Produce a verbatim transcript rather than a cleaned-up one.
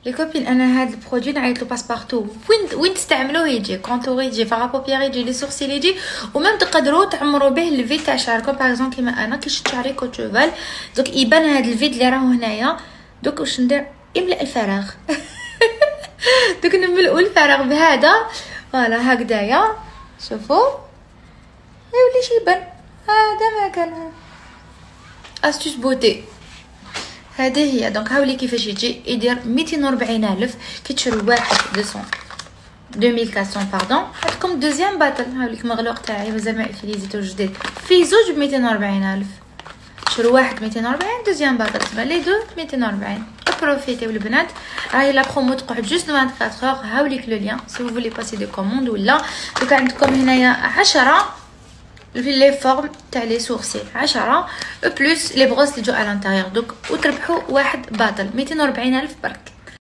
لي كوبين انا هاد البرودوي نعيط له باسبارتو، وين وين تستعملوه يجي كونتور يجي فارابوبيير يجي لي سورسيل يجي، وميم تقدروا تعمروا به الفيد تاع شعركم. باغ اكزومبل كيما انا كي شفت شعري كوت شوفال دوك يبان هاد الفيد اللي راهو هنايا. دوك واش ندير؟ املأ الفراغ دوك نملؤوا الفراغ بهذا فوالا هكذايا. شوفوا يولي شي يبان هذا مكانها. استوس بوتي هذه هي. دونك هاولي كيفاش يجي يدير ميتين وربعين الف كي تشرو واحد مئتين أربعمية باردون. عندكم دوزيام باطل هاوليك مغلوق تاعي مازال ما فيزيتو جديد في زوج ميتين وربعين الف. شرو واحد ميتين وربعين دوزيام باطل تسمى لي دو ميتين وربعين. بروفيتيو البنات راهي لا برومو تقعد جوست أربعة وعشرين اور. هاوليك لو لين سي فو فولي باسي دو كوموند ولا دوك عندكم هنايا عشرة في لي فورم تاع لي سورسيل عشرة بلس لي بروس اللي جو على الانتيريور دوك وتربحوا واحد باطل ميتين وربعين الف برك.